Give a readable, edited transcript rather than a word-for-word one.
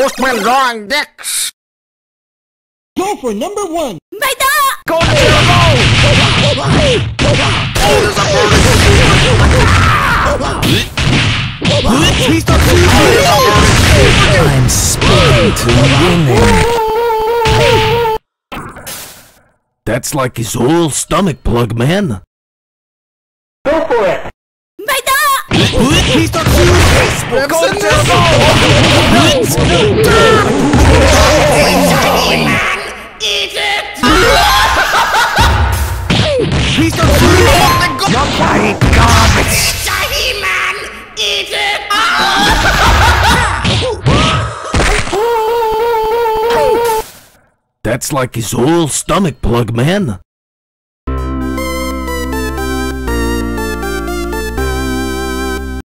When drawing dicks. Go for number 1. Go to the bowl. Oh, there's a burning. He's the I'm spinning to winning. That's like his whole stomach plug, man. Go for it. He's the Go to the Eat it! He's the My garbage. Shiny man! Eat it! That's like his whole stomach plug, man.